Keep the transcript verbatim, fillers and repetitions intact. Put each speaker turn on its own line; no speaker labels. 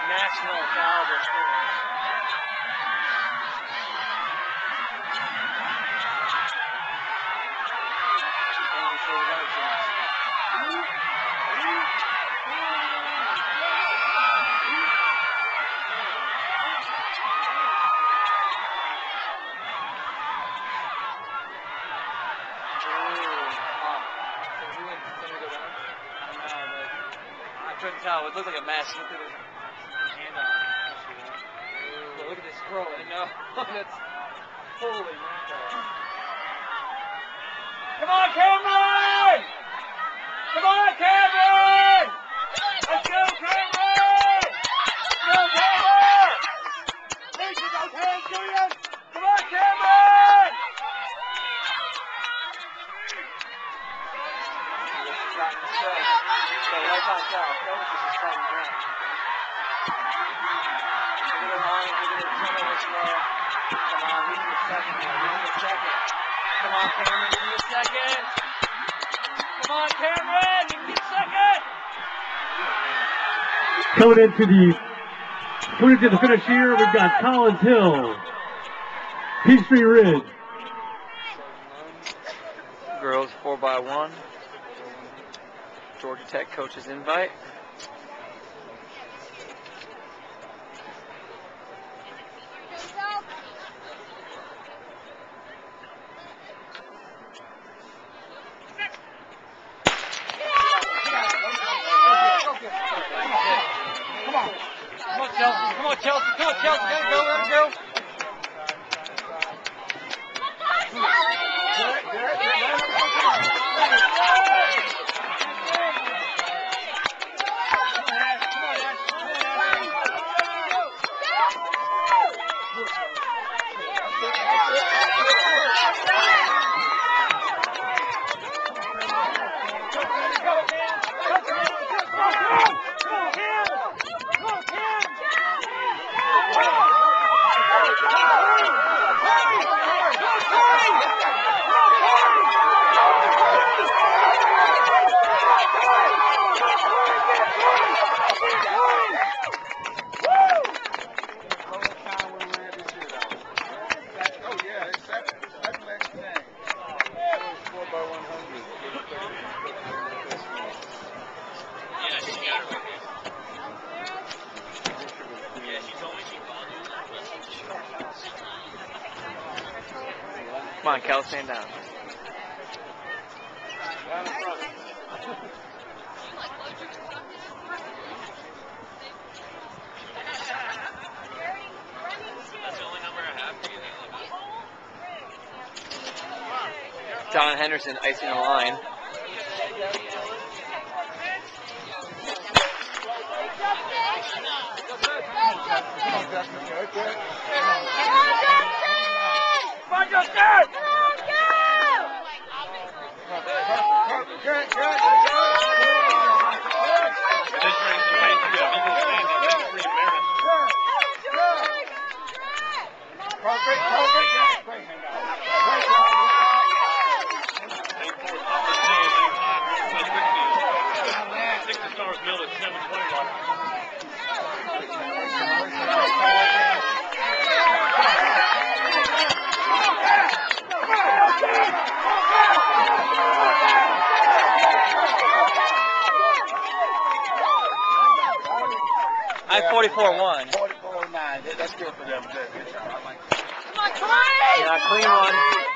national caliber swimmers. And so we got I couldn't tell. It looked like a mess. Look at his hand on it. But look at this scroll. I know. That's holy mackerel. Come on, Cameron! Come on, Cameron! Let's go, Cameron! Go, Cameron! Reach with those hands, Julian! Come on, Cameron! So right on south, Focus is starting down. Look at the line, look at the turnover slow. Come on, we need a second here, we need a second. Come on, Cameron, we need a second. Come on, Cameron, you need a second.
Coming into the coming into the finish here, we've got Collins Hill, Peachtree Ridge.
Girls four by one. Georgia Tech coach's invite. Come on. Come on, Chelsea. Come on, Chelsea. Come on, Chelsea. Let it go. Let it go. Come on, Kel, stand down. Down in front. That's the only number I have to get. Don Henderson icing the line. Come on, Justin! I forty-four one.
forty-four nine. That's good for them. Good, good job. I like that.
Come on, Clay! Yeah, clean one.